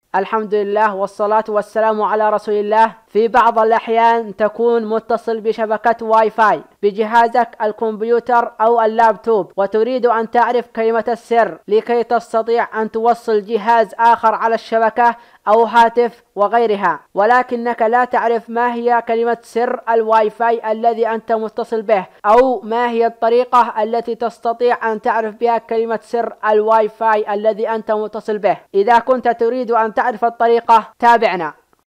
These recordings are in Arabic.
الحمد لله والصلاة والسلام على رسول الله. في بعض الأحيان تكون متصل بشبكة واي فاي بجهازك الكمبيوتر أو اللابتوب، وتريد أن تعرف كلمة السر لكي تستطيع أن توصل جهاز آخر على الشبكة أو هاتف وغيرها، ولكنك لا تعرف ما هي كلمة سر الواي فاي الذي أنت متصل به، أو ما هي الطريقة التي تستطيع أن تعرف بها كلمة سر الواي فاي الذي أنت متصل به. إذا كنت تريد أن تعرف الطريقة تابعنا.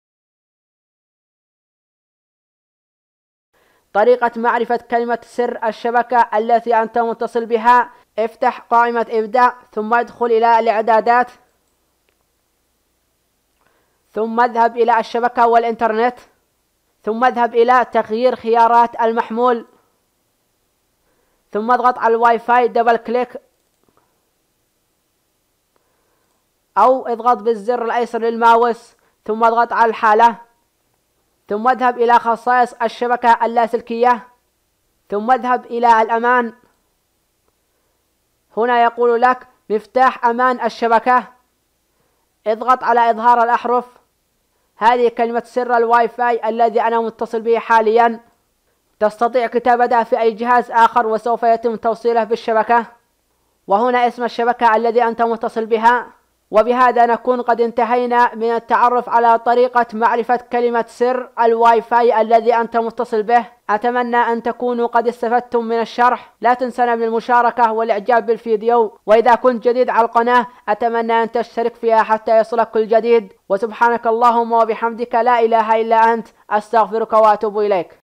طريقة معرفة كلمة سر الشبكة التي أنت متصل بها: افتح قائمة إبداع، ثم ادخل إلى الإعدادات، ثم اذهب إلى الشبكة والإنترنت، ثم اذهب إلى تغيير خيارات المحمول، ثم اضغط على الواي فاي دبل كليك، أو اضغط بالزر الأيسر للماوس ثم اضغط على الحالة، ثم اذهب إلى خصائص الشبكة اللاسلكية، ثم اذهب إلى الأمان. هنا يقول لك مفتاح أمان الشبكة، اضغط على إظهار الأحرف. هذه كلمة سر الواي فاي الذي أنا متصل به حاليا. تستطيع كتابتها في أي جهاز آخر وسوف يتم توصيله بالشبكة. وهنا اسم الشبكة الذي أنت متصل بها. وبهذا نكون قد انتهينا من التعرف على طريقة معرفة كلمة سر الواي فاي الذي أنت متصل به. أتمنى أن تكونوا قد استفدتم من الشرح. لا تنسنا من المشاركة والإعجاب بالفيديو، وإذا كنت جديد على القناة أتمنى أن تشترك فيها حتى يصلك كل جديد. وسبحانك اللهم وبحمدك لا إله إلا أنت، أستغفرك وأتوب إليك.